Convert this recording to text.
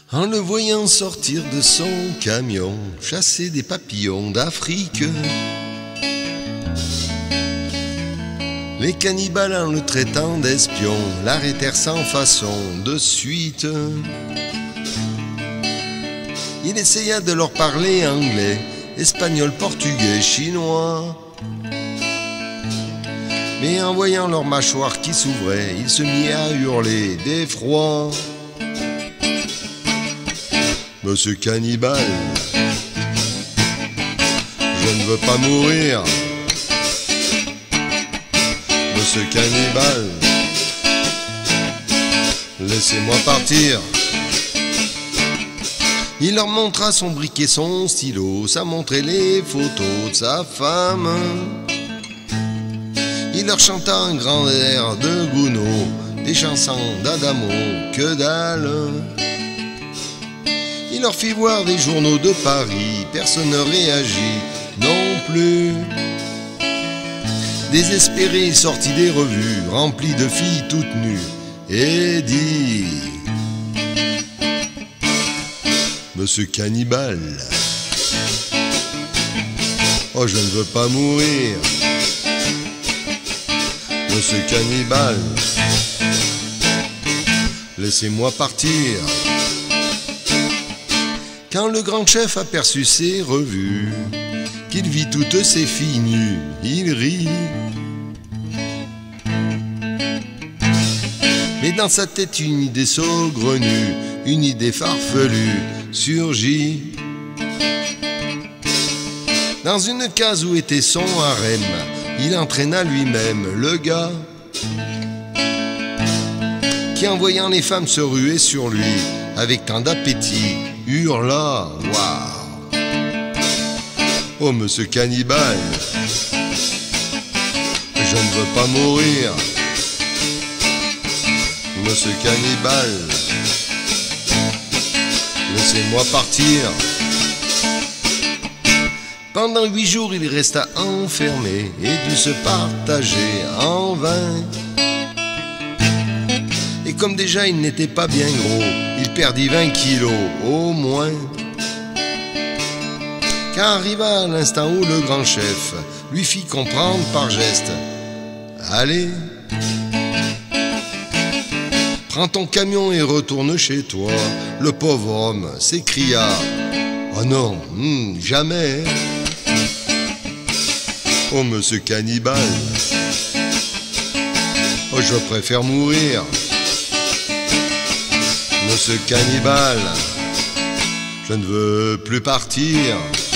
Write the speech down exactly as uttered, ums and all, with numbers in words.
En le voyant sortir de son camion, chasser des papillons d'Afrique, les cannibales en le traitant d'espion l'arrêtèrent sans façon de suite. Il essaya de leur parler anglais, espagnol, portugais, chinois. Mais en voyant leur mâchoire qui s'ouvrait, il se mit à hurler d'effroi. Monsieur cannibale, je ne veux pas mourir. Monsieur cannibale, laissez-moi partir. Il leur montra son briquet, son stylo, ça montrait les photos de sa femme. Il leur chanta un grand air de Gounod, des chansons d'Adamo, que dalle. Il leur fit voir des journaux de Paris, personne ne réagit non plus. Désespéré, il sortit des revues, remplies de filles toutes nues, et dit: Monsieur cannibale, oh je ne veux pas mourir. Monsieur cannibale, laissez-moi partir. Quand le grand chef aperçut ses revues, qu'il vit toutes ces filles nues, il rit. Mais dans sa tête une idée saugrenue, une idée farfelue surgit. Dans une case où était son harem, il entraîna lui-même le gars qui, en voyant les femmes se ruer sur lui avec tant d'appétit, hurla: waouh! Oh monsieur cannibale, je ne veux pas mourir. Monsieur cannibale, laissez-moi partir. Pendant huit jours il resta enfermé et dut se partager en vain. Et comme déjà il n'était pas bien gros, il perdit vingt kilos au moins. Car arriva l'instant où le grand chef lui fit comprendre par geste: allez, prends ton camion et retourne chez toi. Le pauvre homme s'écria: oh non, hmm, jamais. Oh monsieur cannibale, oh je préfère mourir. Monsieur cannibale, je ne veux plus partir.